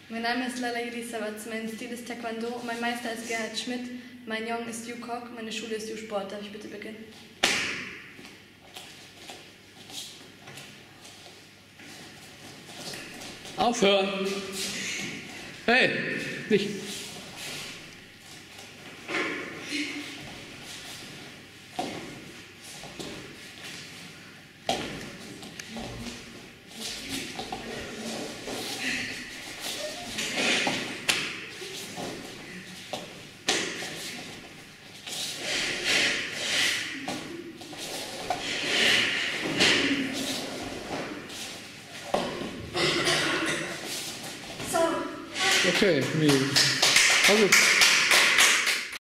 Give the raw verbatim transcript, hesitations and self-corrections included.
Mein Name ist Lala Elisabeth, mein Stil ist Taekwondo, mein Meister ist Gerhard Schmidt, mein Jong ist Yu Kok, meine Schule ist Yu Sport. Darf ich bitte beginnen? Aufhören! Hey, nicht! Okay, nee. Also.